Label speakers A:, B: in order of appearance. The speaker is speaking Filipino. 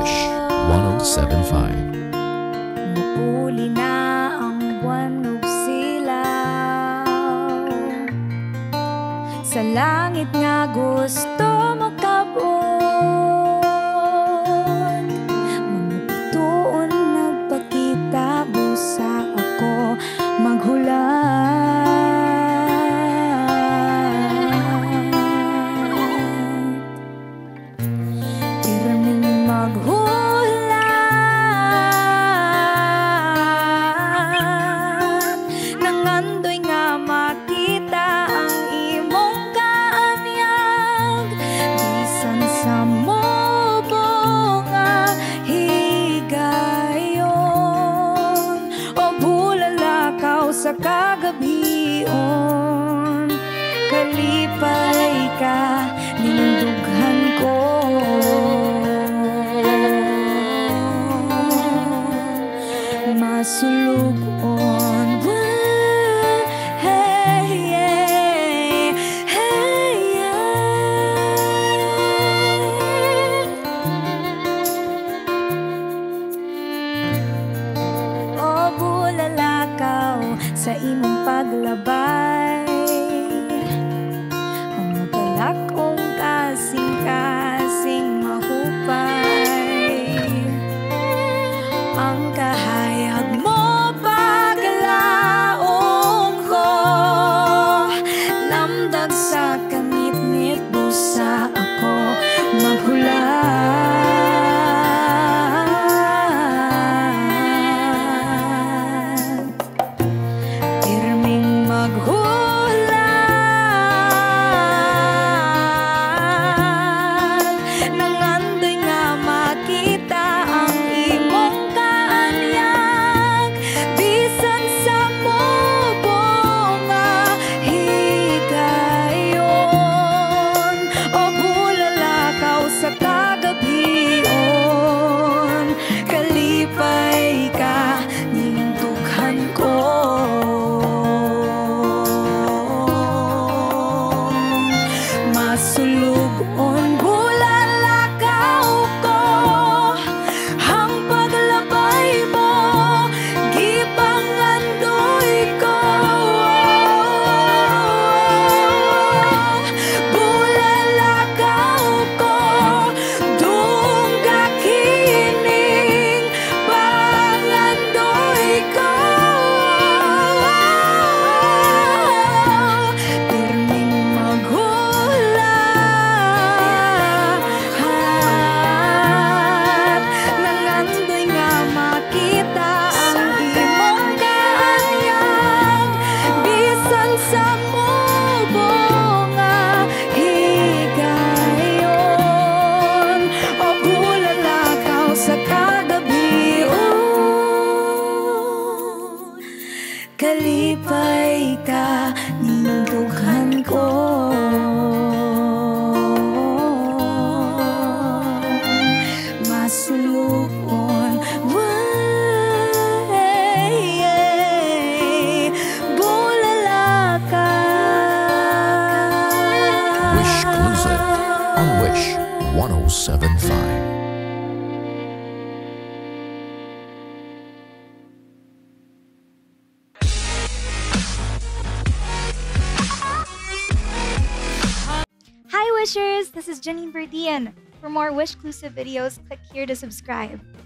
A: Wish 1075.
B: Mapuli na ang buwan ug silaw sa langit nga gusto makabot. Mga bituon nagpakita busa ako maghulat. Piraming maghulat, nangandoy nga makita ang imong kaanyag. Bisan sa mubo nga higayon o bulalakaw sa kagabion, kalipay ka nindughan ko. Masulugon, hey, hey, hey, o bulalakaw sa imong paglabay, mga balakong kasing-kasing mahupay. Ang kahayag mo paglaong ko, lamdag sa kangit-ngit busa ako maghulat. Pirming maghulat, nangandoy nga makita ang imong kaanyag. Bisan sa mubo nga higayon o bulalakaw sa kagabion, kalipay ka nindughan ko. Masulugon bulalakaw ko, ang paglabay mo gipangandoy ko. Bulalakaw ko, dungga kining pangandoy ko. Pirming maghulat, nangandoy nga makita ang imong kaanyag. Bisan sa mubo nga higayon o bulalakaw sa kagabion, kalipay ka nindughan ko. Masulugon, bulalakaw.
A: Wish Exclusive on Wish 1075.
B: Hi Wishers, this is Janine Verdian. For more Wish-clusive videos, click here to subscribe.